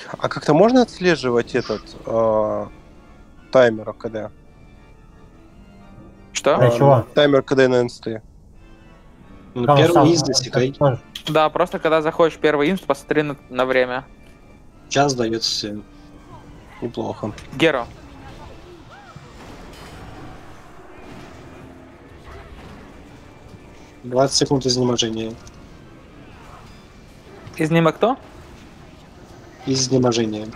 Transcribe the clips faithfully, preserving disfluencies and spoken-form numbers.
А как-то можно отслеживать этот э, таймер КД? Что? Для чего? Таймер КД на инсты. Ну, Там первый сам- из засекай. тоже. Да, просто когда заходишь в первый инст, посмотри на, на время. Час дается всем. Неплохо. Геро. двадцать секунд изнеможения. Из него кто? Изнеможения.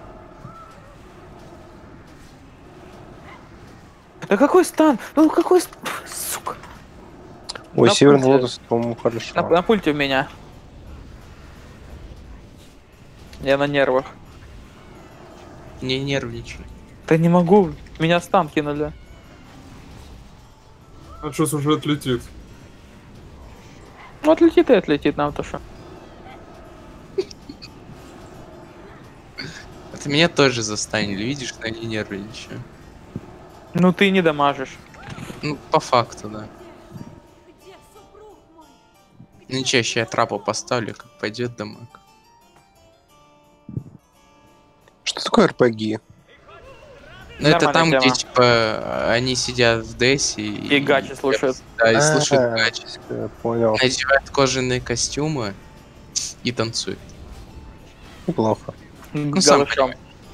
Да какой стан? Ну какой... ст- Сука. Ой, На Северный пульте. Лотос, по-моему, хорошо. На, на пульте у меня. Я на нервах. Не нервничай. Да не могу. Меня стан кинули. А сейчас уже отлетит. Ну отлетит и отлетит нам то что. Это меня тоже застанили, видишь, но я не нервничаю. Ну ты не дамажишь. Ну, по факту, да. Ну чаще я трапу поставлю, как пойдет дамаг. Что такое эр пи джи? Ну это Нормальная там, тема. где типа они сидят в дэсе и... И гачи слушают. Да, и А, слушают гачи. Я понял. Надевают кожаные костюмы и танцуют. Неплохо. Ну, сам Голышом.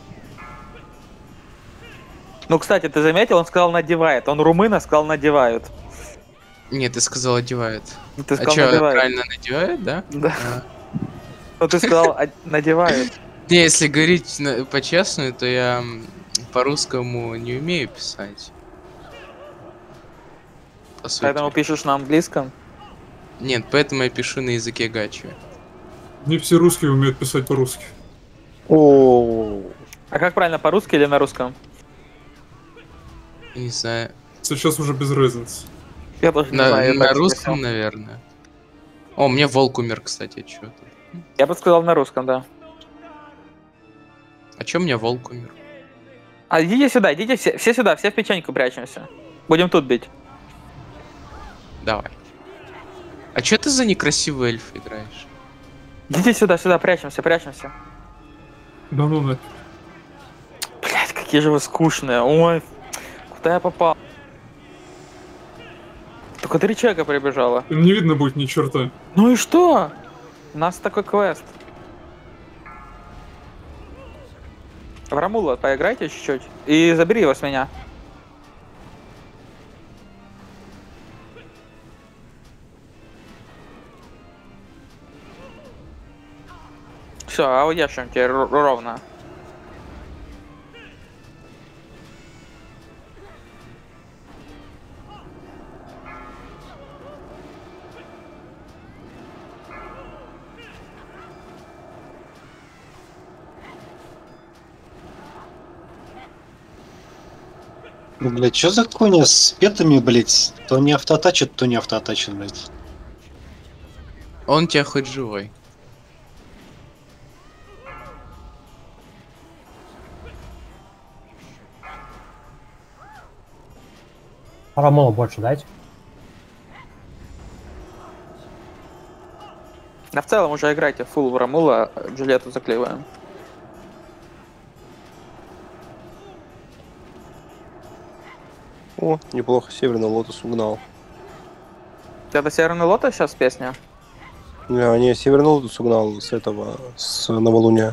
Ну, кстати, ты заметил, он сказал надевает. Он румын, а сказал надевают. Нет, ты сказал одевают. Ты А сказал чё, надевают. правильно надевают, да? Да. А. Ну ты сказал «А- надевают. Не, если говорить на- по-честному, то я м, по-русскому не умею писать. По сути. Поэтому пишешь на английском. Нет, поэтому я пишу на языке гачи. Не все русские умеют писать по-русски. О, А как правильно, по-русски или на русском? Не знаю. Сейчас уже без разницы. Я тоже не На, знаю. я на так русском, спросил. наверное. О, мне волк умер, кстати, чё тут. Я бы сказал на русском, да. А чё мне волк умер? А идите сюда, идите все, все сюда, все в печеньку прячемся. Будем тут бить. Давай. А чё ты за некрасивый эльф играешь? Идите сюда, сюда, прячемся, прячемся. Да ну нафиг. Блять, какие же вы скучные. Ой, куда я попал? Только три человека прибежало. Им не видно будет ни черта. Ну и что? У нас такой квест. В Рамула поиграйте чуть-чуть. И забери его с меня. Все, а удержим тебе р- ровно. Ну, блядь, что за хуйня с петами, блядь? То не автотачит, то не автотачит, блядь. Он у тебя хоть живой. Рамола больше дать. А в целом уже играйте фул в Рамула, Джульетту заклеиваем. о, неплохо, Северный Лотос угнал. Это Северный Лотос сейчас песня? Не, не, Северный Лотос угнал с этого, с новолуния.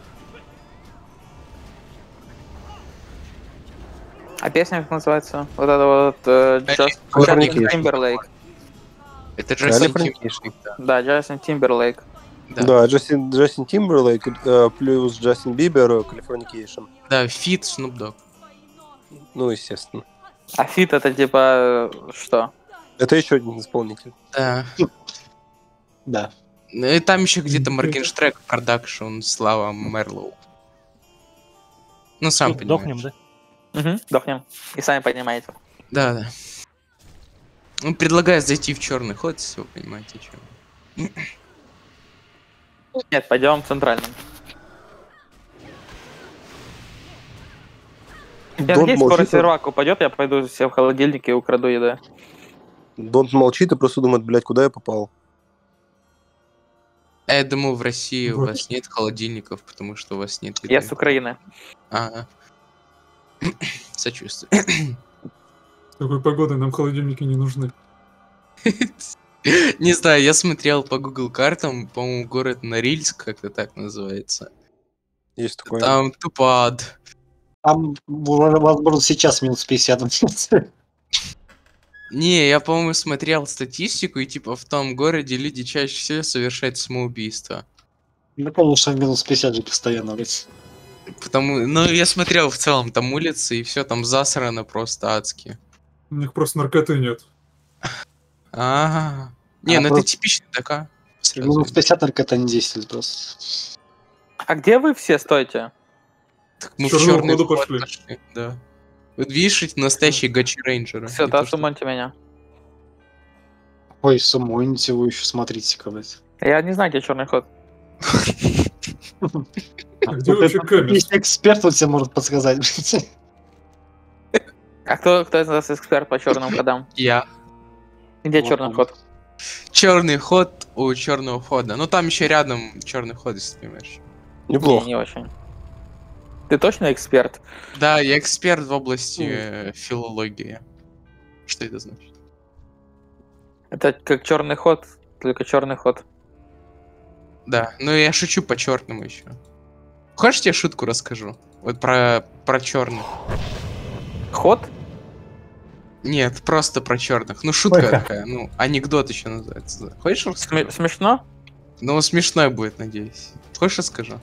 А песня как называется? Вот это вот э, Джас- Californication. Джастин Тимберлейк. Это Джастин Californication. Тимберлейк, да. Да, Джастин Тимберлейк. Да. Да, Джастин, Джастин Тимберлейк э, плюс Джастин Бибер, э, Californication. Да, фит Snoop Dogg. Ну, естественно. А фит это типа э, что? Это еще один исполнитель. Да. Да. Ну и там еще где-то Моргенштрек, Кардакшн, Слава Мерлоу. Ну, сам понимаешь. Дохнем, да? Угу, дохнем. И сами понимаете. Да, да. Ну, предлагаю зайти в черный ход, если вы понимаете, что. Нет, пойдем центральным. Я Дон надеюсь, скоро молчит, сервак упадет, я пойду себе в холодильник и украду еду. Донт молчит и просто думает, блядь, куда я попал. А я думал, в России у Вот. вас нет холодильников, потому что у вас нет еды. Я с Украины. Ага. Сочувствую. С такой погодой нам холодильники не нужны. Не знаю, я смотрел по Google картам, по-моему, город Норильск, как-то так называется. Есть такое. Там тупо ад. Там, возможно, сейчас минус пятьдесят. Не, я, по-моему, смотрел статистику, и типа в том городе люди чаще всего совершают самоубийство. Ну, конечно, в минус пятьдесят же постоянно, блядь. Потому, ну, я смотрел в целом там улицы, и все там засрано просто адски. У них просто наркоты нет. А, не, А ну просто- это типичный ДК. В Сразу. минус пятьдесят только это не действует просто. А где вы все стоите? Так мы в Чёрного черный хода ход пошли. пошли. Да. Вот видишь, эти настоящие гачи рейнджеры. Все, Не да, то, что- сумоньте меня. Ой, сумоните вы еще, смотрите-ка, блядь. Я не знаю, где черный ход. А где Вот вообще это камень? Есть эксперт, он тебе может подсказать, блядь. А кто, кто из нас эксперт по черным ходам? Я. Где Вот черный он. ход? Черный ход у черного хода. Ну там еще рядом черный ход, если ты понимаешь. Не, Неплохо. не очень. Ты точно эксперт? Да, я эксперт в области Ну. э, филологии. Что это значит? Это как черный ход, только черный ход. Да, ну я шучу по черному еще. Хочешь, я тебе шутку расскажу? Вот про, про черных. Ход? Нет, просто про черных. Ну, шутка Ой, как. такая. Ну, анекдот еще называется. Да. Хочешь Сме- расскажу? смешно? Ну, смешной будет, надеюсь. Хочешь расскажу?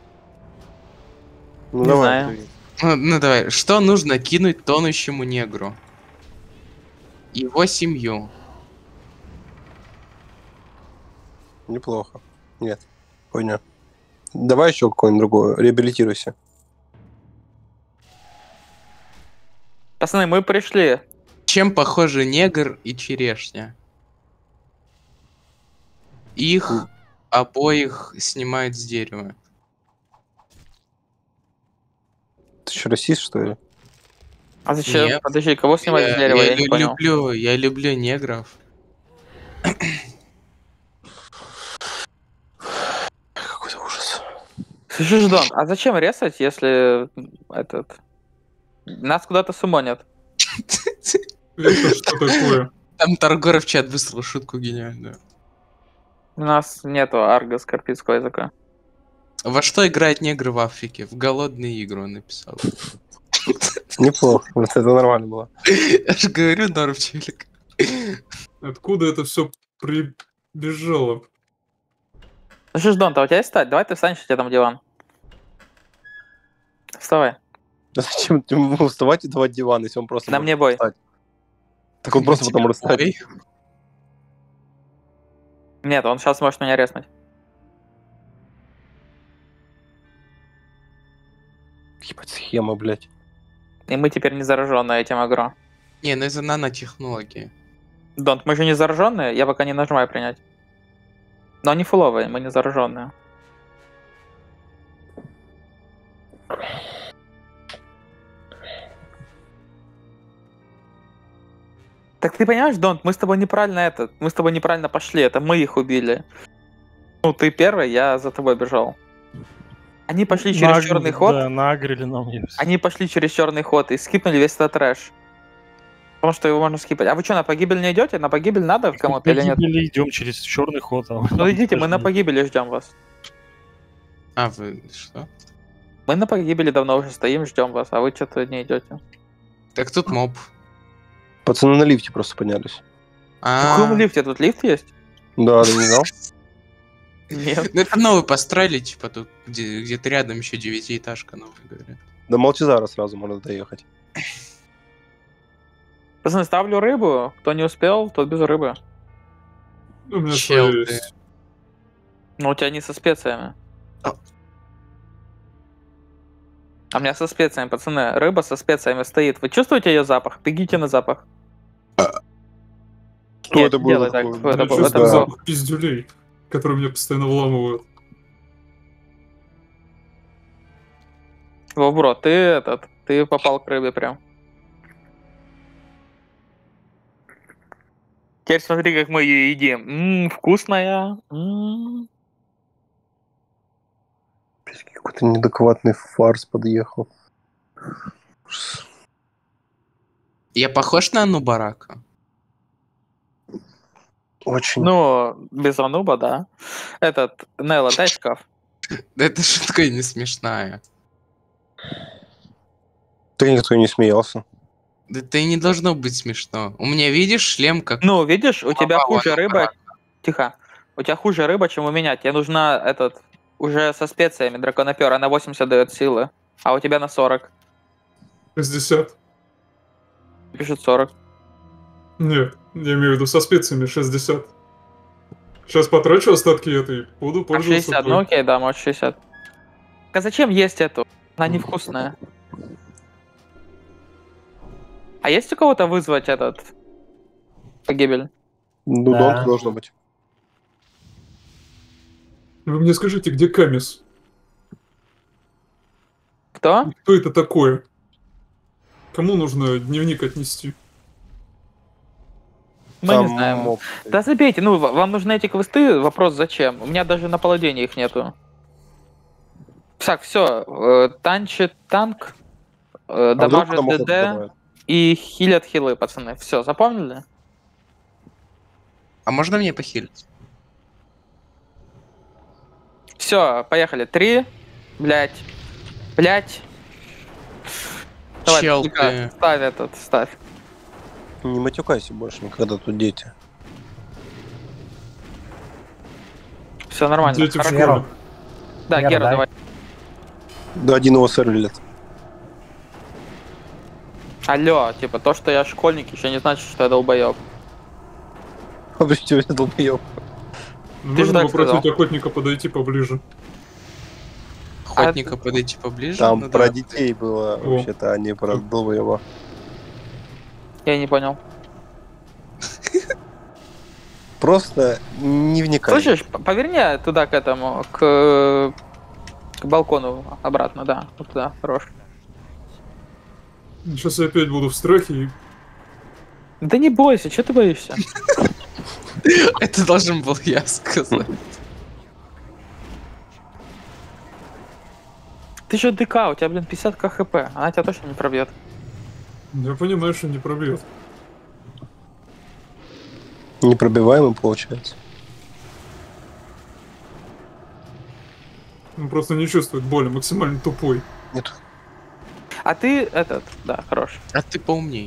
Ну Не давай. знаю. Андрей. Ну, ну давай. Что нужно кинуть тонущему негру? Его семью. Неплохо. Нет. Хуйня. Давай еще какое-нибудь другое. Реабилитируйся. Пацаны, мы пришли. Чем похожи негр и черешня? Их М. обоих снимают с дерева. Ты что, расист, что ли? А зачем? Нет. Подожди, кого снимать с дерева? Я, не лю- понял. люблю, я люблю негров. Какой-то ужас. Слушай, Ждон, а зачем резать, если этот... Нас куда-то сумонят? Это что такое? Там Торгор в чат выслал шутку гениальную. У нас нету арго-скорпийского языка. Во что играют негры в Африке? В голодные игры он написал. Неплохо. Вот это нормально было. Я же говорю, норм, челик. Откуда это все прибежало? Слушай, Ждон, а у тебя есть стать? Давай ты встанешь, у тебя там диван. Вставай. Да зачем ему вставать и давать диван, если он просто На может мне бой. встать? Так он просто потом может встать. Ой. Нет, он сейчас может меня резнуть. Ебать, схема, блядь. И мы теперь не зараженные этим агро. Не, ну из-за нанотехнологии. Донт, мы же не зараженные, я пока не нажимаю принять. Но они фуловые, мы не зараженные. Так ты понимаешь, Донт, мы с тобой неправильно это, мы с тобой неправильно пошли, это мы их убили. Ну ты первый, я за тобой бежал. Они пошли через Наг- черный ход. Да, нагрели нам. её. Они пошли через черный ход и скипнули весь этот трэш. Потому что его можно скипать. А вы что, на погибель не идете? На погибель надо кому-то или нет? Погибели, идем через черный ход. а Ну нам идите, мы даже на не- погибели ждем вас. А, вы что? Мы на погибели давно уже стоим, ждем вас, а вы что-то не идете. Так тут моб. Пацаны на лифте просто поднялись. В А, каком лифте? Тут лифт есть? Да, ты не знал? Нет. ну это новый построили, типа тут где- где-то рядом еще девятиэтажка новая, говорят. До Малтизара сразу можно доехать. Пацаны, ставлю рыбу. Кто не успел, тот без рыбы. У меня Чел, свои ты. есть. Но у тебя не со специями. А. А у меня со специями, пацаны. Рыба со специями стоит. Вы чувствуете ее запах? Бегите на запах. Что Нет, это не было делай так. такое? Фу, это Я было- чувствую это было- запах пиздюлей, которые мне постоянно вламывают. Во, бро, ты этот, ты попал к рыбе прям. Теперь смотри, как мы ее едим. Ммм, вкусная. М. Какой-то неадекватный фарс подъехал. Я похож на Анубарака? Очень. Ну, без ануба, да. Этот, Нелла, дай шкаф. Да эта шутка не смешная. Ты никто не смеялся. Да это и не должно быть смешно. У меня, видишь, шлем как... Ну, видишь, у тебя Голова хуже рыба. Анубарака. Тихо. У тебя хуже рыба, чем у меня. Тебе нужна этот, уже со специями драконопер. Она восемьдесят дает силы. А у тебя на сорок. шестьдесят. Пишет сорок. Нет, я имею в виду со специями шестьдесят. Сейчас потрачу остатки этой, буду А пользоваться. шестьдесят, ну той. окей, да, может шестьдесят. А зачем есть эту? Она невкусная. А есть у кого-то вызвать этот погибель? Ну, Да. Донт должно быть. Вы мне скажите, где Камис? Кто? Кто это такое? Кому нужно дневник отнести? Мы не Там знаем. моб. Да забейте, ну в- вам нужны эти квесты, вопрос зачем? У меня даже на паладине их нету. Так, все, танчит танк, э, А вдруг дамажит потом охоту ДД добавят? и хилят хилы, пацаны. Все, запомнили? А можно мне похилить? Все, поехали. Три, блять, блять. Давай, Чел Пика, ты. ставь этот, ставь. Не матюкайся больше никогда, тут дети. Все нормально. Дети в Хорошо. школе. Геро. Да, Гера, Гера, дай. давай. Да один его сэрлит. Алло, типа, то, что я школьник, еще не значит, что я долбоеб. А почему тебе долбоёб? Ну, Ты же можно так попросить сказал. охотника подойти поближе. Охотника подойти поближе? Там Ну про да. детей было О. вообще-то, а не про долбоёба. Я не понял. Просто не вникай. Слышишь, п- поверни туда, к этому, к, к балкону обратно, да, вот туда, хорош. Сейчас я опять буду в страхе и... Да не бойся, что ты боишься? Это должен был я сказать. Ты же ДК, у тебя, блин, пятьдесят ка хп, она тебя точно не пробьет. Я понимаю, что не пробьет. Непробиваемый получается. Он просто не чувствует боли, максимально тупой. Нет. А ты этот, да, хорош. А ты поумней.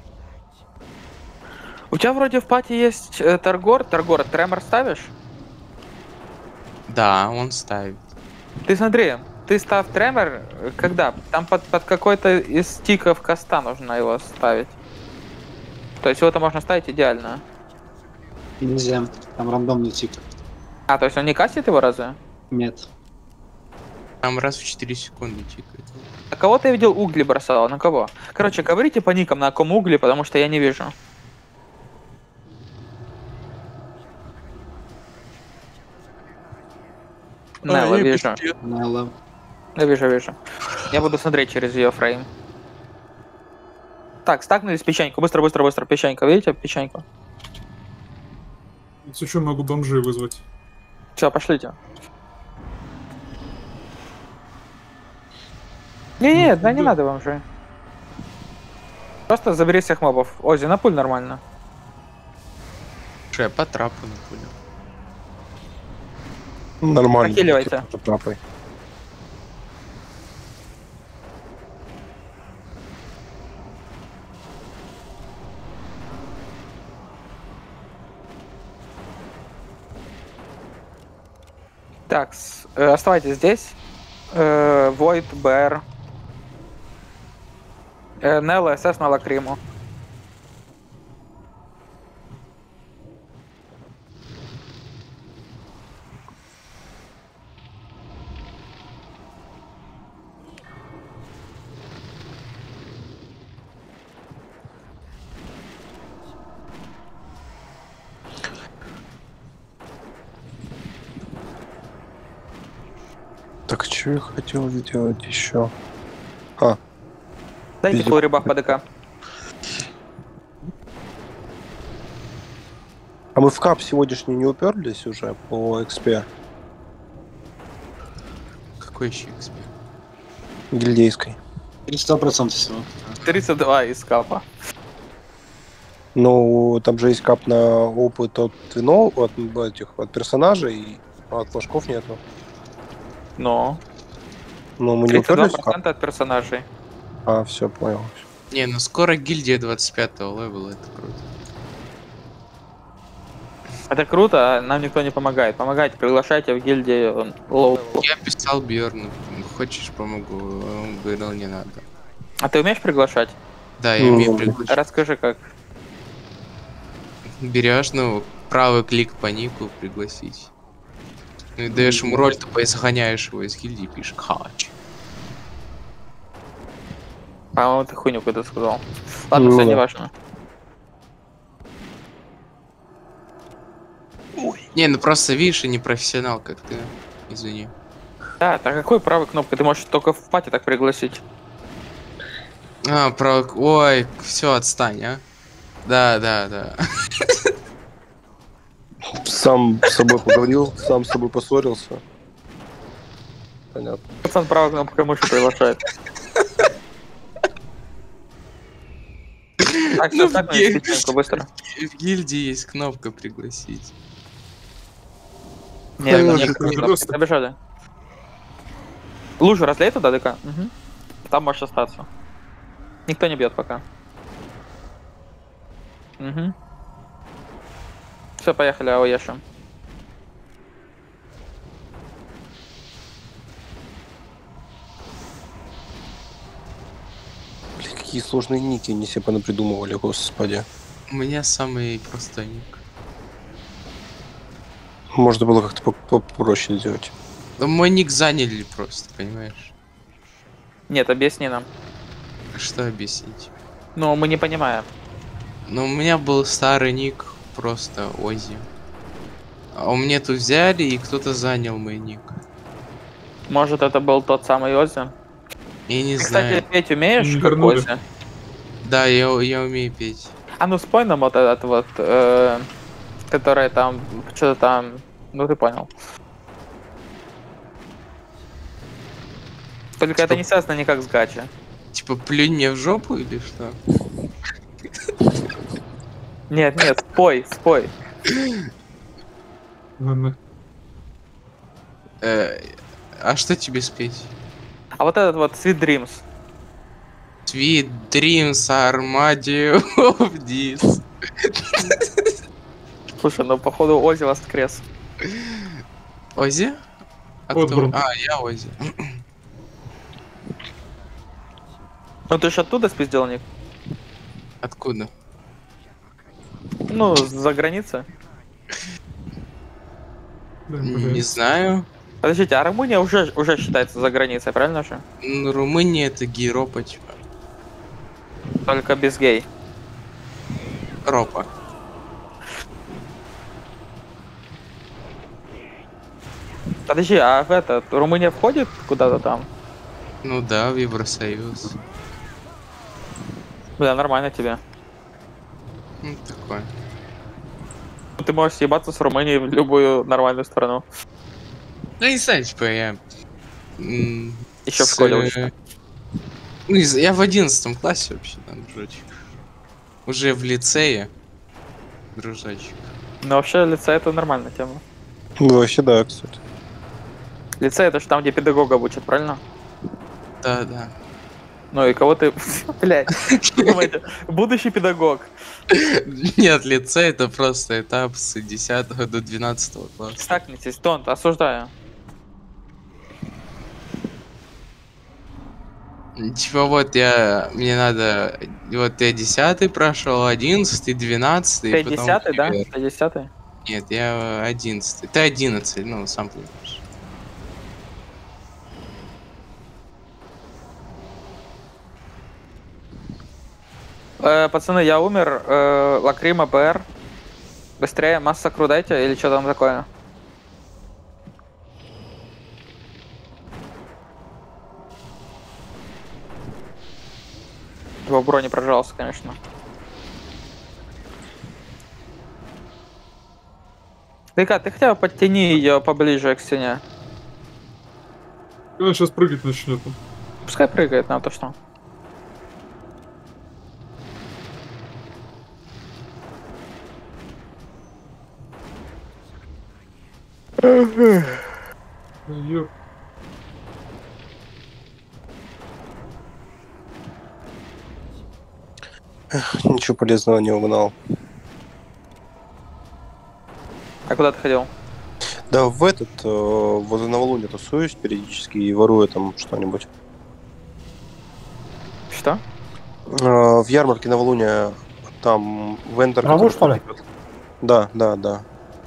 У тебя вроде в пати есть э, Торгор, Торгор, тремор ставишь? Да, он ставит. Ты смотри, ты ставь тремор, э, когда? Там под, под какой-то из стиков коста нужно его ставить. То есть его-то можно ставить идеально. Нельзя, там рандомный тик. А, то есть он не кастит его разве? Нет. Там раз в четыре секунды тикает. А кого ты видел угли бросал? На кого? Короче, говорите по никам, на ком угли, потому что я не вижу. Нелла, я вижу. Нелла. Я вижу, вижу. Я буду смотреть через ее фрейм. Так, стакнулись печеньку. Быстро, быстро, быстро. Печенька, видите? Печеньку. Если что, могу бомжей вызвать. Все, пошлите. Не-не, да не надо вам же. Просто забери всех мобов. Ози, на пуль нормально. Что, я по трапу на пулю. Нормально. Нахиливайте. Типа, трапой. Так, с- э, оставайтесь здесь. Э, Void, Bear. Э, Нелла, СС на Лакриму. Так, что я хотел сделать еще? Дайте Пиздец. фул ребах по ДК. А мы в кап сегодняшний не уперлись уже по экспе? какой еще экспи? Гильдейской. тридцать процентов всего. тридцать два из капа. Ну, там же есть кап на опыт от вино, от этих, от персонажей, а от флажков нету. Но. Но мы не тридцать два уперлись в кап. процента от персонажей. А, все, понял. Не, ну скоро гильдия двадцать пятого левела, это круто. Это круто, а нам никто не помогает. Помогайте, приглашайте в гильдии лоу. Я писал Бьорну, хочешь помогу? Он говорил, не надо. А ты умеешь приглашать? Да, я Ну, умею ну, приглашать. Расскажи как. Берешь, ну, правый клик по нику, пригласить. Ну и даешь ему роль, тупо и загоняешь его из гильдии, пишешь хач. По-моему, ты хуйню когда сказал. Ладно, Ну все, да. не важно. Не, ну просто видишь, и не профессионал, как ты. Извини. Да, так какой правой кнопкой? Ты можешь только в пати так пригласить. А, правый... Ой, все, отстань, а. Да, да, да. Сам с собой поговорил, сам с собой поссорился. Понятно. Пацан правой кнопкой мыши приглашает. Так, Ну, все, так, где- ну, быстро. В гильдии есть кнопка пригласить. Нет, Хорошо, нет, кнопки, просто. побежали. Лужу разлей туда, ДК? Угу. Там можешь остаться. Никто не бьет пока. Угу. Все, поехали, ауешем. Блин, какие сложные ники они себе понапридумывали, господи. У меня самый простой ник. Можно было как-то по- попроще сделать. Да мой ник заняли просто, понимаешь? Нет, объясни нам. Что объяснить? Ну, мы не понимаем. Ну, у меня был старый ник, просто Ози. А у меня тут взяли, и кто-то занял мой ник. Может, это был тот самый Ози? Я не Ты, знаю. кстати, петь умеешь, Не как вернули. Ози? Да, я, я умею петь. А ну спой нам вот этот вот, э, который там, что-то там, ну ты понял. Только это не связано никак с гачи. Типа, плюнь мне в жопу или что? Нет, нет, спой, спой. Ладно. Э, а что тебе спеть? А вот этот вот Sweet Dreams. Sweet Dreams Armadio of This. Слушай, ну походу Ози воскрес. Ози? А, Вот кто? Брун. А, я Ози. Ну ты же оттуда спиздил ник? Откуда? Ну, за границы. Да, Не блядь. знаю. Подождите, а Румыния уже, уже считается за границей, правильно же? Ну, Румыния это Гейропа, типа. Только без гей. Ропа. Подожди, а в это, Румыния входит куда-то там? Ну да, в Евросоюз. Бля, нормально тебе. Ну, такое. Ты можешь съебаться с Румынией в любую нормальную страну. Ну, не знаю, типа, я... м, Еще в с, школе э, учишься. Ну, из- я в одиннадцатом классе вообще, там, дружочек. Уже в лицее, дружочек. Ну вообще лицей это нормальная тема. Ну, вообще, да, кстати. Лицей это же там, где педагога учат, правильно? Да, да. Ну и кого ты... Блядь, думаете, будущий педагог. Нет, лицей это просто этап с десятого до двенадцатого класса. Стакнитесь, Донт, осуждаю. Типа вот я, мне надо, вот я десятый прошел, одиннадцатый, двенадцатый, Ты потом десятый, да? универ. Ты десятый? Нет, я одиннадцатый. Ты одиннадцатый, ну, сам понимаешь. Э, пацаны, я умер. Э, Лакрима, БР. Быстрее, масса кру дайте, или что там такое? Его бро не прожался, конечно. Ты как, ты хотя бы подтяни ее поближе к стене. Он сейчас прыгать начнет. Пускай прыгает, на то что. Ёп. Ничего полезного не угнал. А куда ты ходил? Да, в этот, э, возле новолуния тусуюсь периодически и ворую там что-нибудь. Что? Э, в ярмарке новолуния там вендор... Траву, который что ли? продает. Да, да, да.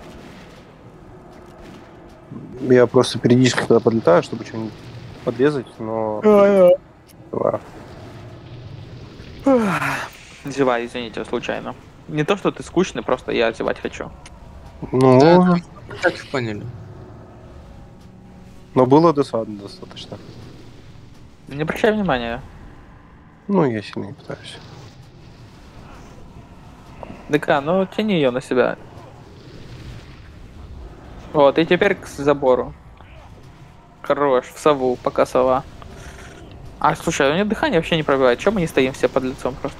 Я просто периодически туда подлетаю, чтобы что-нибудь подрезать, но... Да. Зевай, извините, случайно. Не то, что ты скучный, просто я зевать хочу. Ну, Да, так и поняли. но было досадно достаточно. Не обращай внимания. Ну, я сильно не пытаюсь. ДК, ну тяни ее на себя. Вот, и теперь к забору. Хорош, в сову, пока сова. А, слушай, у нее дыхание вообще не пробивает. Чего мы не стоим все под лицом просто?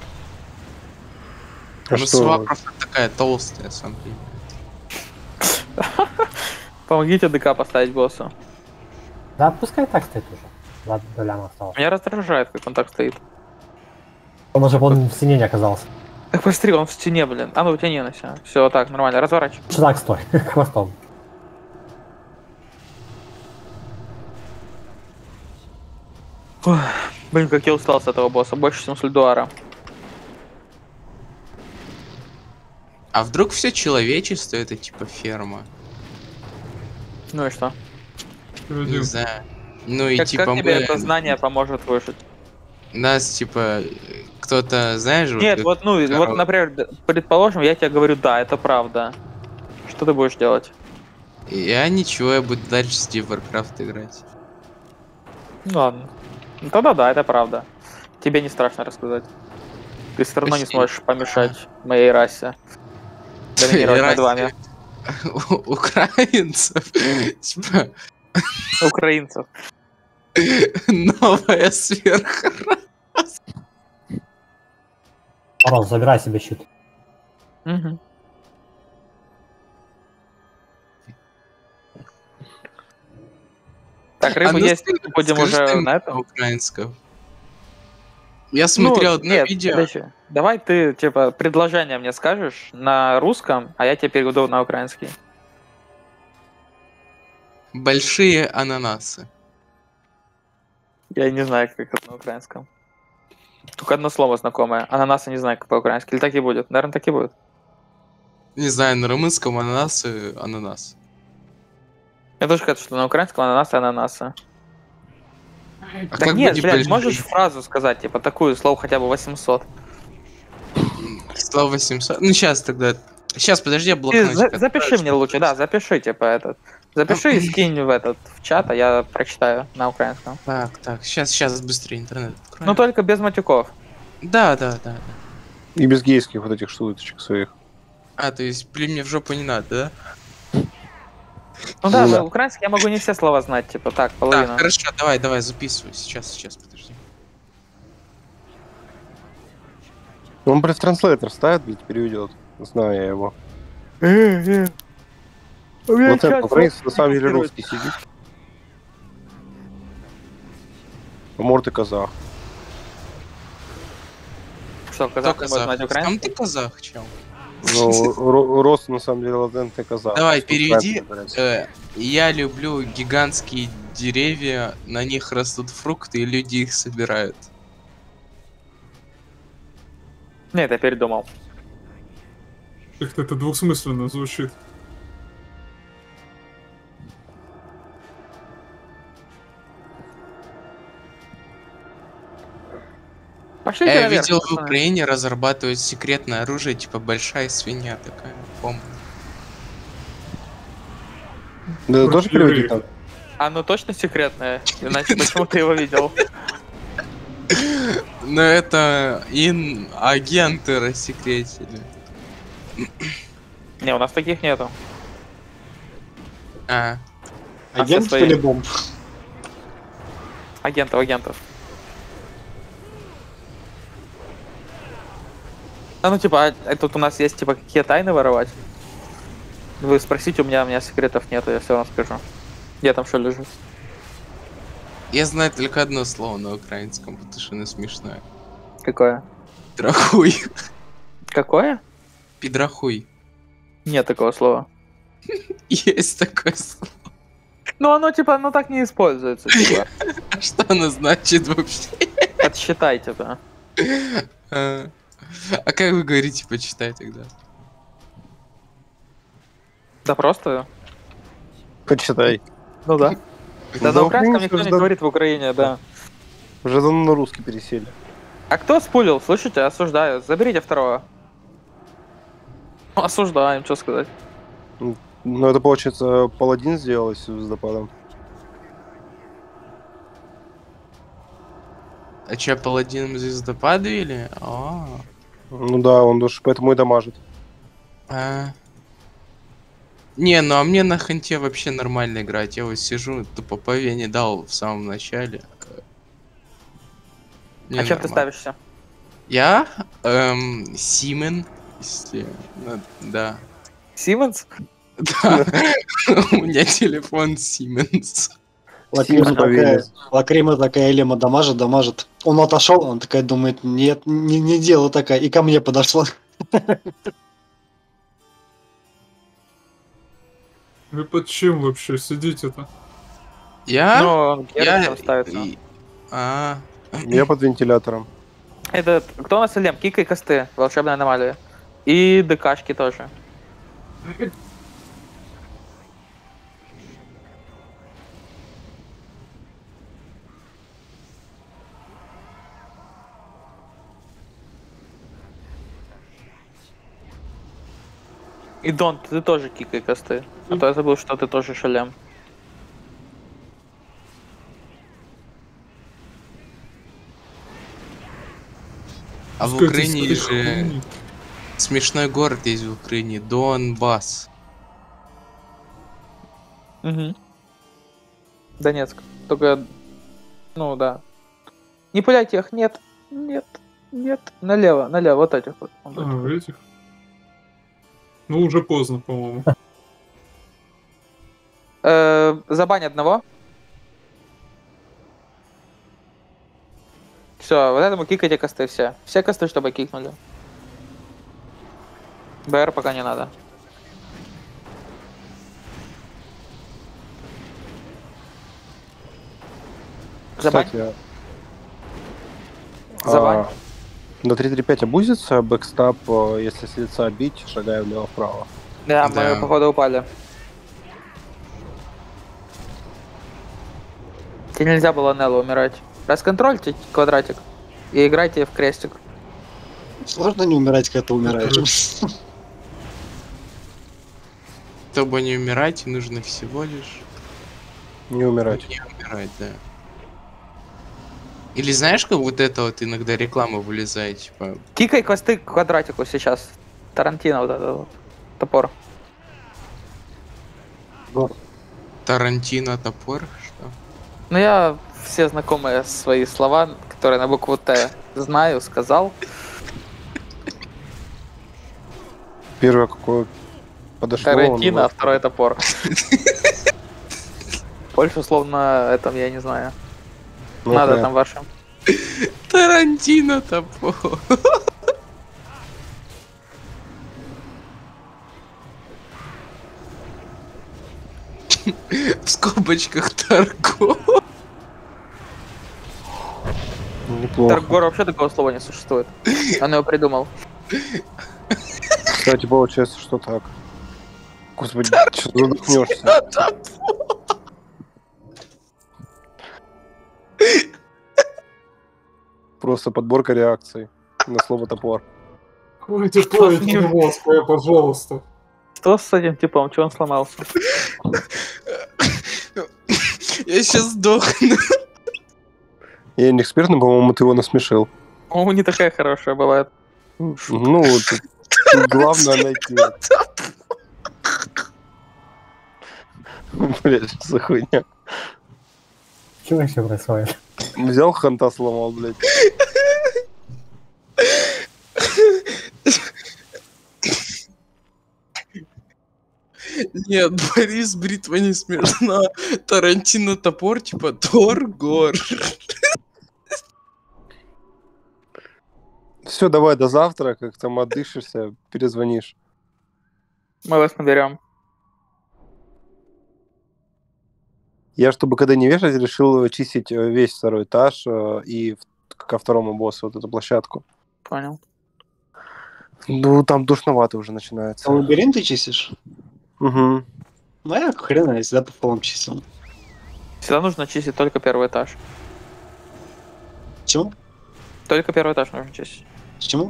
А Ну, что? сова просто такая толстая, сам понимаешь. Помогите ДК поставить боссу. Да, пускай так стоит уже. Два доляма осталось. Меня раздражает, как он так стоит. Он уже он в стене не оказался. Так посмотри, он в стене, блин. А ну, тяни на себя. Все, так, нормально, разворачивай. Что так стой, хвостом. Ой, блин, как я устал с этого босса. Больше, чем с Льдуара. А вдруг все человечество это типа ферма? Ну и что? Не Один. знаю. Ну и Как, типа как тебе мы... это знание поможет выжить? Нас типа кто-то, знаешь, Нет, как вот, ну, корова. вот, например, д- предположим, я тебе говорю, да, это правда. Что ты будешь делать? Я ничего, я буду дальше с Steve Warcraft играть. Ну ладно. Ну тогда да, это правда. Тебе не страшно рассказать. Ты все равно не Почти. сможешь помешать моей расе. Доминировать над вами. У- Украинцев. Типа Украинцев. новая сверха. Мороз, забирай себе щит. Мгм. Так, рыбу А ну есть, скажи- будем скажи уже ты на мне этом. украинском. Я смотрел Ну, одно нет, видео. подожди. Давай ты, типа, предложение мне скажешь на русском, а я тебе переведу на украинский. Большие ананасы. Я не знаю, как это на украинском. Только одно слово знакомое. Ананасы не знаю, как по-украински. Или так и будет? Наверное, так и будет. Не знаю, на румынском ананасы ананас. Я тоже хочу, что на украинском ананасы ананасы. А Так как нет, будет блядь, большие? можешь фразу сказать, типа, такую, слово хотя бы восемьсот. Слово семьсот. Ну сейчас тогда. Сейчас, подожди, я Ты блокнотик за- открою, запиши мне чтобы лучше, да, запиши, типа, этот. Запиши и скинь в этот, в чат, а я прочитаю на украинском. Так, так, сейчас, сейчас быстрее интернет открою. Ну только без матюков. Да, да, да, да. И без гейских вот этих штучек своих. А, то есть плюнь мне в жопу не надо, да? Ну да, Ну да. украинский я могу не все слова знать, типа, так, половину. Так, хорошо, давай, давай, записывай. Сейчас, сейчас, подожди. Он, блядь, транслейтер ставит, блядь, переведет. Знаю я его. У меня Вот чат это, украинец на самом деле блокирует. русский сидит. Морды казах. Что, Кто казах не может казах? знать Сам украинский? ты казах, чел. Ну, ро- рост на самом деле латентный казах. Давай, Что переведи. правильно, блядь. Э, я люблю гигантские деревья, на них растут фрукты, и люди их собирают. Нет, я передумал. Как-то это двусмысленно звучит. Пошли Я наверх, видел в пацаны. Украине разрабатывают секретное оружие, типа большая свинья такая, бомба. Да, Против тоже переведи евреев. там. Оно точно секретное? Иначе почему ты его видел? Но это ин агенты рассекретили. Не, у нас таких нету. А, А Агент со своим- или бомб? Агентов, агентов. А ну типа, а тут у нас есть типа какие тайны воровать? Вы спросите, у меня, у меня секретов нету, я все вам скажу. Где там что лежит? Я знаю только одно слово на украинском, потому что оно смешное. Какое? Пидрахуй. Какое? Пидрахуй. Нет такого слова. Есть такое слово. Ну оно типа, оно так не используется, типа. А что оно значит вообще? Подсчитай, типа. А, а как вы говорите, почитай тогда? Да просто. Почитай. Ну да. Да Да, на украинском украинцы никто не же да- говорит в Украине, да. Уже давно на русский пересели. А кто спулил? Слышите, осуждаю. Заберите второго. Осуждаем, что сказать. Ну, это, получается, паладин сделал с звездопадом. А че, паладином звездопада или? А, Ну да, он уж поэтому и дамажит. а. Не, ну а мне на ханте вообще нормально играть. Я вот сижу, тупо по вене дал в самом начале. Мне А чем ты нормально. ставишься? Я? Эм, Симен. Если... ну, да. Сименс? Да. У меня телефон Siemens. Лакрима Симс такая, повелись. Лакрима такая Элема дамажит, дамажит. Он отошел, он такая думает, нет, не, не дело такая, и ко мне подошла. Вы под чем вообще сидите-то? Я? Ну, он Я... Геральт ставится. и- А, Я под вентилятором. Это кто у нас Лем? Кика и Косты, волшебная аномалия. И ДКшки тоже. И Дон, ты тоже Кика и Косты. А то я забыл, что ты тоже шалем. а в Пускай Украине ты же хуйни. смешной город есть в Украине. Донбасс. Угу. Донецк. Только, ну да. Не пуляйте их, нет, нет, нет. Налево, налево, вот этих вот. А, этих? Ну, уже поздно, по-моему. Э, забань одного. Все, вот этому кикайте косты все. Все косты, чтобы кикнули. БР пока не надо. Забань. Кстати, Забань. а, до три три пять обузится бэкстап, э, если с лица бить, шагая влево-вправо. Да, Да. мы походу упали. Тебе нельзя было Неллу умирать. Расконтрольте квадратик и играйте в крестик. Сложно не умирать, когда ты умираешь. Чтобы не умирать, нужно всего лишь Не умирать. не умирать, да. Или знаешь, как вот это вот иногда реклама вылезает, типа, Кикай квесты к квадратику сейчас. Тарантино вот этот вот. Топор. Тарантино топор, что? Ну я все знакомые свои слова, которые на букву Т знаю, сказал. Первое какое подошло. Тарантино, он- а второй топор. Больше слов на этом я не знаю. Ну, Надо прям. там вашим. Тарантино топор. В скобочках торгов. Неплохо. Таргор вообще такого слова не существует. Он его придумал. Кстати, получается, что так. Господи, что ты задохнешься? Просто подборка реакций на слово топор. Хватит плавить мозг, пожалуйста. Что с этим типом? Чего он сломался? Я сейчас сдохну. Я не эксперт, но, по-моему, ты его насмешил. О, не такая хорошая была. Ну, тут главное найти. Блять, что за хуйня? Что вообще происходит? Взял ханта сломал, блядь. Нет, Борис, бритва не смешна. Тарантино топор, типа Тор, Гор. Все, давай до завтра, как там отдышишься, перезвонишь. Мы вас наберем. Я, чтобы когда не вешать, решил чистить э, весь второй этаж э, и в- ко второму боссу вот эту площадку. Понял. Ну, там душновато уже начинается. А лабиринт ты чистишь? Угу. Ну, я хрена, я всегда по полам чистил. Всегда нужно чистить только первый этаж. Чему? Только первый этаж нужно чистить. Почему?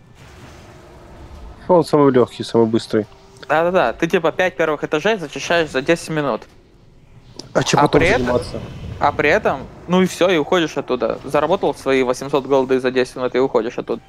Он самый легкий, самый быстрый. Да-да-да, ты типа пять первых этажей зачищаешь за десять минут. А чем А потом при этом- заниматься? А при этом, ну и все, и уходишь оттуда. Заработал свои восемьсот голды за десять минут и уходишь оттуда.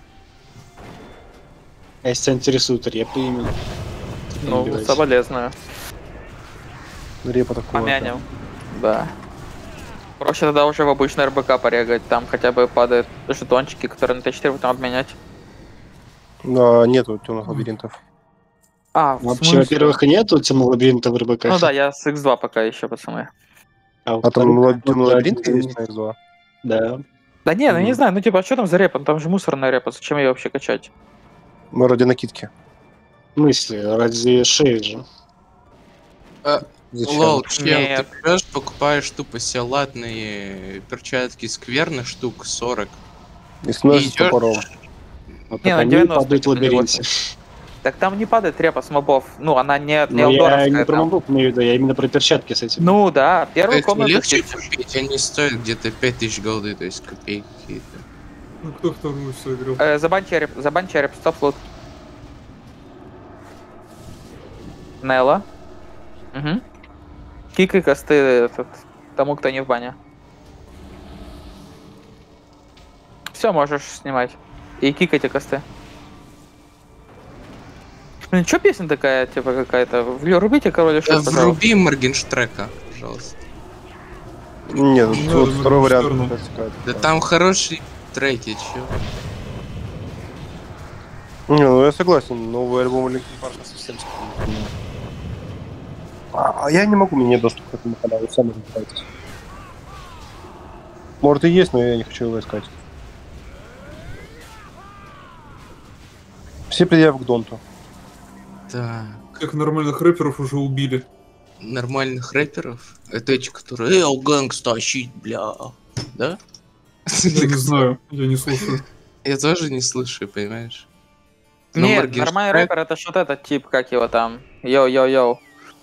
А если тебя интересует репы именно? Ну, Набивайся. соболезную. Репа такого. Помянем. Да. Проще тогда уже в обычный РБК порегать. Там хотя бы падают жетончики, которые на Т четыре потом обменять. Да, нету темных лабиринтов. А, в Вообще, смысле? во-первых, нету темного лабиринта в РБК. Ну да, я с икс два пока еще, пацаны. А, А там во-вторых, темный вот, лабиринт да, есть на икс два? Да. Да не, ну не Мгм. знаю, ну типа, а что там за репа? Ну, там же мусорная репа, зачем ее вообще качать? Ну, ради накидки. В смысле, ради шеи же. Зачем? Лол, чел, Нет. ты берешь, покупаешь тупо себе латные перчатки скверны штук сорок. И становишься идёшь- топором. Вот Не, так на они девяносто падают в где-то лабиринте. Так там не падает репа с мобов. Ну, она не, не Но я аудоровская не про там. мобов имею в виду, я именно про перчатки с этим. Ну да, первую Эти комнату легче чистишь. купить, они стоят где-то пять тысяч голды, то есть копейки какие-то. Ну, кто вторую сыграл? Э, забань череп, забань череп, стоп лут. Нелла. Угу. Кикай косты этот, тому, кто не в бане. Все, можешь снимать. И кикайте косты. Блин, чё песня такая, типа, какая-то? Вли- Рубите король и Да, шут, пожалуйста. вруби Моргенштрека, пожалуйста. Нет, Не вот надо второй вариант. Моргенштерна. как сказать. Да там хорошие треки, чё? Не, ну я согласен, новый альбом Линкин Парка совсем скучный. А, а я не могу, у меня нет доступа к этому каналу, сами разбирайтесь. Может и есть, но я не хочу его искать. Все предъявы к Донту. Так, Как нормальных рэперов уже убили. нормальных рэперов. Это эти, которые «Эй, гэнгста, щит, бля». Да? Я не знаю, я не слушаю. Я тоже не слушаю, понимаешь? Но Нет, Моргенштерн- нормальный рэпер это что-то этот тип, как его там. Йоу-йоу-йоу.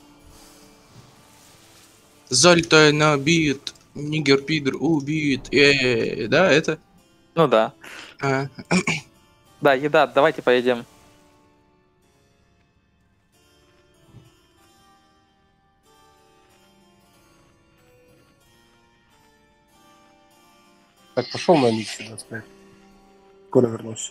Залетай на бит, нигер пидор убит. Э, да, это? Ну да. А, Да, еда, давайте поедим. Так, пошел на микс сюда, скорее. Скоро вернусь.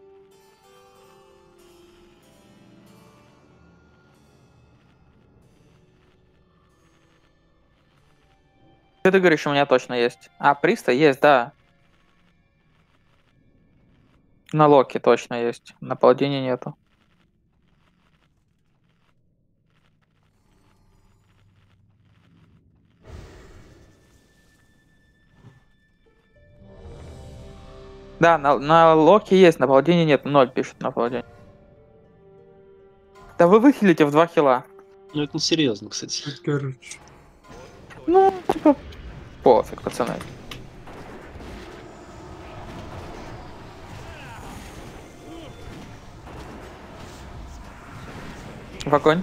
Что ты говоришь, у меня точно есть? А, Приста есть, да. На Локи точно есть. На Паладине нету. Да, на, на Локи есть, на Паладине нет. Ноль пишет на Паладине. Да вы выхилите в два хила. Ну, это не серьезно, кстати. Короче. Ну, типа, пофиг, пацаны. В огонь.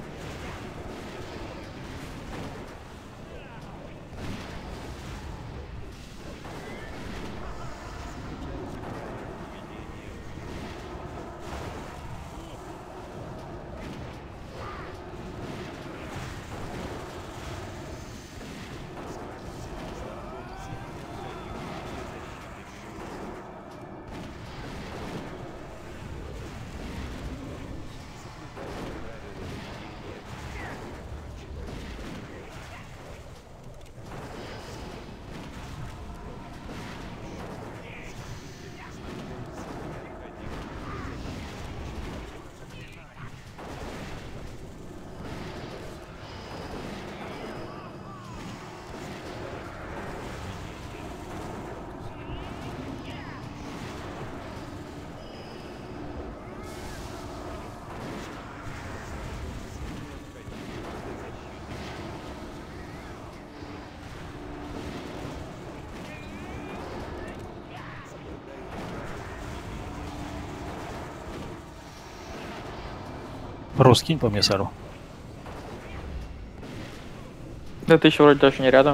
Рос, кинь по мне Сару. Да ты еще вроде даже не рядом.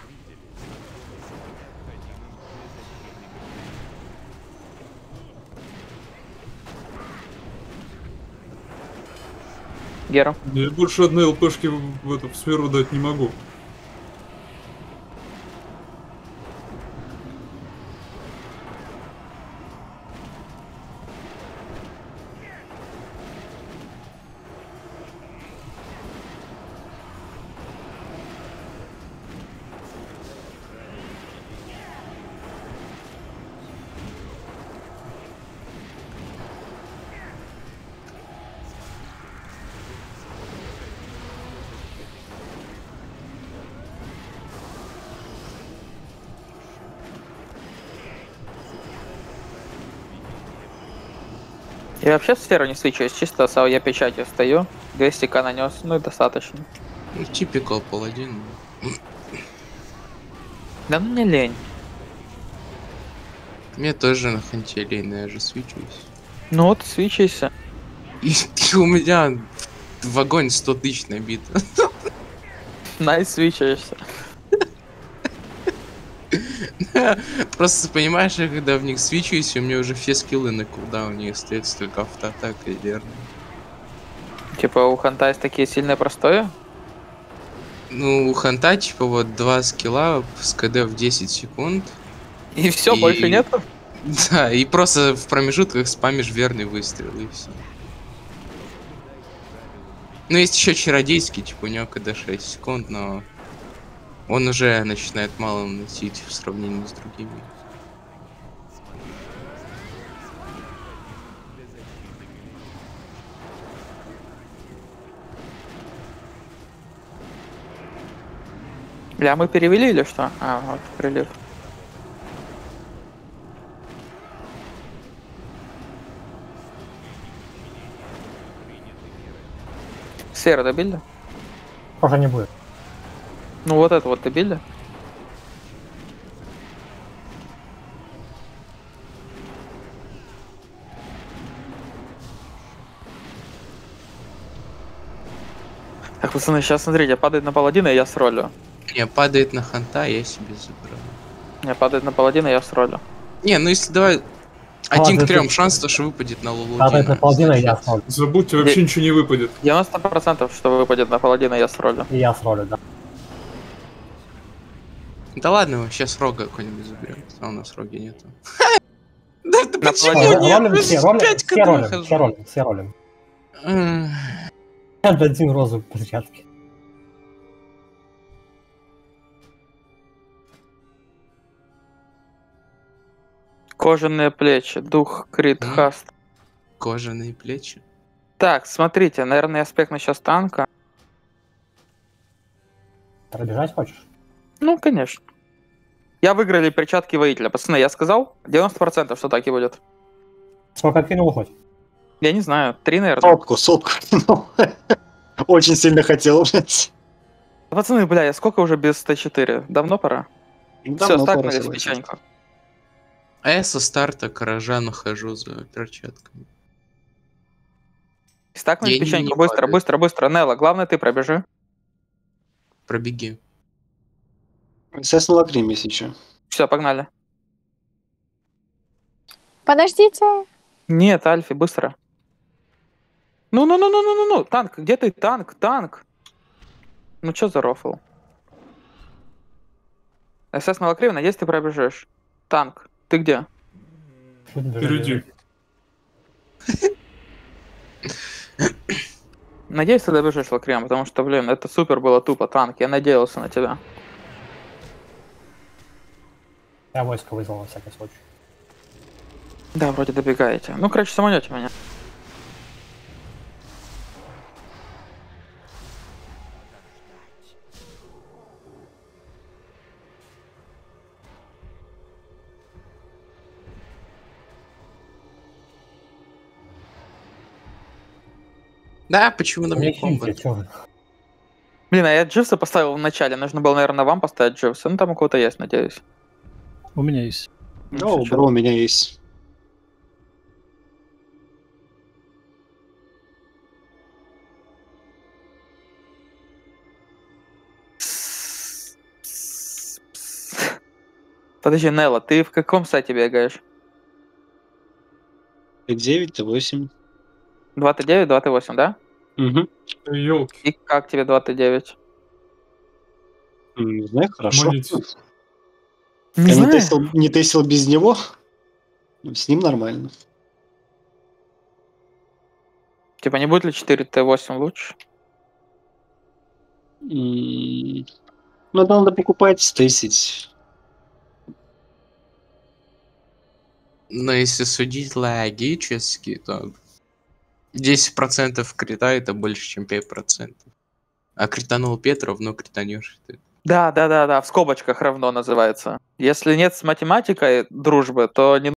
Гера. Я больше одной ЛПшки в, в эту в сферу дать не могу. Я вообще в сферу не свечусь, чисто с я печатью стою, двести ка нанес, ну и достаточно. Ну, типикал паладин. Да ну мне лень. Мне тоже на ханте лень, но я же свечусь. Ну вот, свечайся. И, и у меня в огонь сто тысяч набито. Найс, свечаешься. Просто понимаешь, я когда в них свечусь, у меня уже все скиллы на кулдауне остается только автоатака и верно. Типа у ханта есть такие сильные простое? Ну, у ханта типа вот два скилла с КД в десять секунд. И все, И- больше нету? Да, и просто в промежутках спамишь верный выстрел и все. Ну, есть еще чародейский, типа у него КД шесть секунд, но он уже начинает мало наносить в сравнении с другими. Бля, мы перевели или что? А, вот прилив. Сферу добили? Уже не будет. Ну вот это вот добили? Так, пацаны, сейчас смотрите, падает на паладина, и я с ролью. Не, падает на ханта, я себе забрал. Не, падает на паладина, и я с ролью. Не, ну если давай один к Падает трем на- шанс, то что выпадет на Лулудина. Падает на паладина, и я с ролью. Забудьте, вообще Де- ничего не выпадет. девяносто процентов, что выпадет на паладина, я с ролью. И я с ролью, да. Да ладно, сейчас рога какой-нибудь заберем. А у нас роги нету. Да ты На почему паладина. нет? Ролим Мы все, же ролим, пять все кд ролим, хожу. все ролим, все ролим. Эх. Я дадим розу перчатки. Кожаные плечи, дух, крит, М. хаст. Кожаные плечи. Так, смотрите, наверное, аспект насчет танка. Пробежать хочешь? Ну, конечно. Я выиграли перчатки воителя. Пацаны, я сказал? девяносто процентов, что так и будет. Сколько кинул хоть? Я не знаю, три, наверное. Сотку, сотку. Ну, очень сильно хотел, блядь. Пацаны, бля, я сколько уже без сто четыре? Давно пора? Все, Давно пора стакнулись согласен. печеньку. А я со старта каража нахожу за перчатками. Стакнулись Я не- печеньку. не Быстро, падаю. быстро, быстро. Нелла, главное ты пробежи. Пробеги. Естественно, Лакрим есть еще. Все, погнали. Подождите. Нет, Альфи, быстро. Ну-ну-ну-ну-ну-ну-ну. Танк, где ты? Танк, танк. Ну чё за рофл? СС на Лакриве, надеюсь, ты пробежишь. Танк, ты где? Чуть бежать. Впереди. Надеюсь, ты добежишь Лакривом, потому что, блин, это супер было тупо, танк. Я надеялся на тебя. Я войско вызвал на всякий случай. Да, вроде добегаете. Ну, короче, самонете меня. Да, почему на мне Мне комбо? хильте, чё вы? Блин, а я Дживса поставил в начале. Нужно было, наверное, вам поставить Дживса. Ну, там у кого-то есть, надеюсь. У меня есть. Ну, всё, бро, у меня есть. Подожди, Нелла, ты в каком сайте бегаешь? девять, Т восемь. два Т девять, два Т восемь, да? Угу. Ёлки. И как тебе два Т девять? Не знаю, хорошо. Манить. Не Я не знаю. тестил, не тестил без него. С ним нормально. Типа не будет ли четыре Т восемь лучше? М, Ну, это надо покупать, стейсить. Но если судить логически, то десять процентов крита это больше, чем пять процентов. А кританул Петров, ну кританешь ты. Да, да, да, да, в скобочках равно называется. Если нет с математикой дружбы, то не